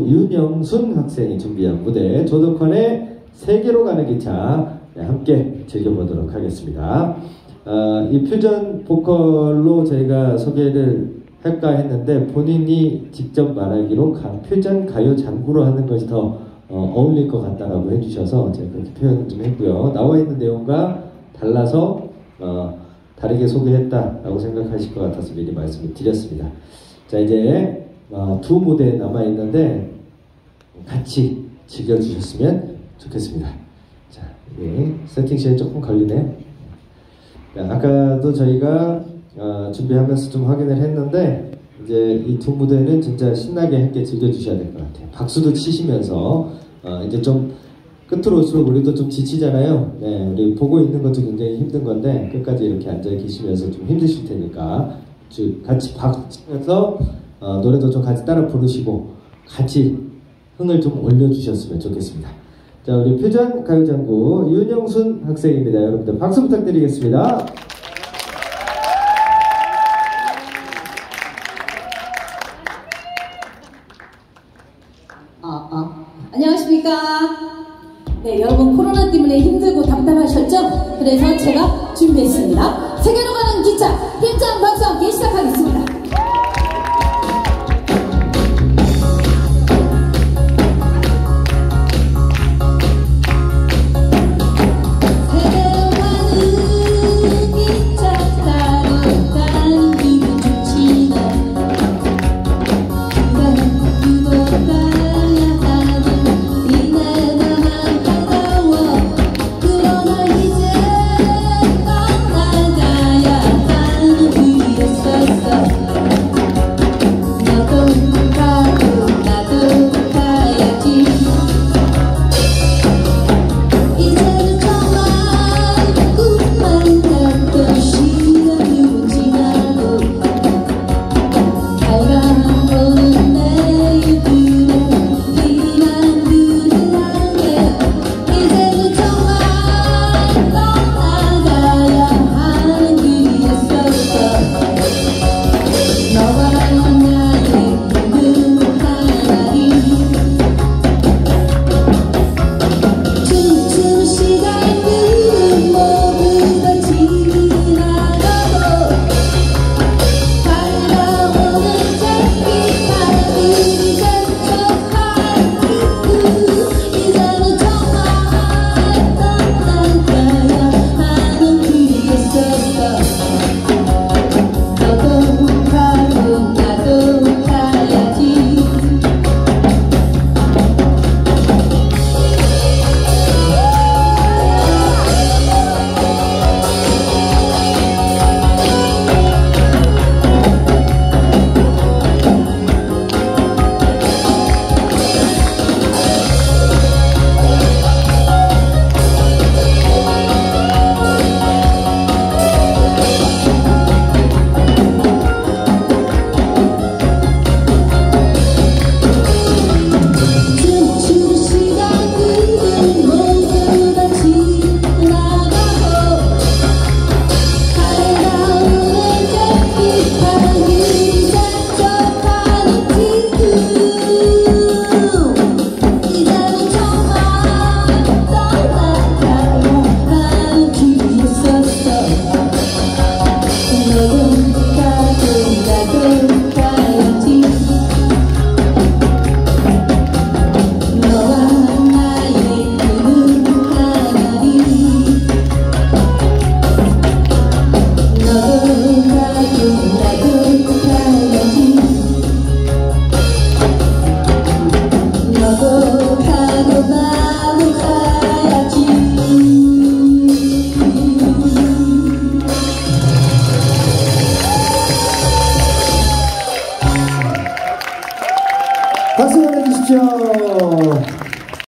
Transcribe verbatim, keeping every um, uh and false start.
윤영순 학생이 준비한 무대 조덕환의 세계로 가는 기차 네, 함께 즐겨보도록 하겠습니다. 어, 이 퓨전 보컬로 저희가 소개를 할까 했는데 본인이 직접 말하기로 가, 퓨전 가요 장구로 하는 것이 더 어, 어울릴 것 같다라고 해주셔서 제가 그렇게 표현을 좀 했고요. 나와 있는 내용과 달라서 어, 다르게 소개했다라고 생각하실 것 같아서 미리 말씀을 드렸습니다. 자, 이제 어, 두 무대 남아있는데 같이 즐겨주셨으면 좋겠습니다. 자, 예, 세팅 시간이 조금 걸리네. 자, 아까도 저희가 어, 준비하면서 좀 확인을 했는데 이제 이 두 무대는 진짜 신나게 함께 즐겨주셔야 될 것 같아요. 박수도 치시면서 어, 이제 좀 끝으로 올수록 우리도 좀 지치잖아요. 네, 우리 보고 있는 것도 굉장히 힘든 건데 끝까지 이렇게 앉아 계시면서 좀 힘드실 테니까 같이 박수 치면서 어, 노래도 좀 같이 따라 부르시고 같이 흥을 좀 올려주셨으면 좋겠습니다. 자, 우리 퓨전 가요장구 윤영순 학생입니다. 여러분들 박수 부탁드리겠습니다. 아, 아. 안녕하십니까. 네, 여러분 코로나 때문에 힘들고 답답하셨죠? 그래서 제가 준비했습니다. 세계로 가는 기차 힘찬 박수와 함께 시작하겠습니다.